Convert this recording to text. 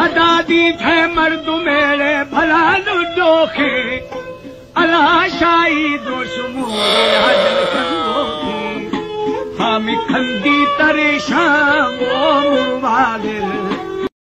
दादी थे मर्द मेरे भला डोखे अला शाही दोष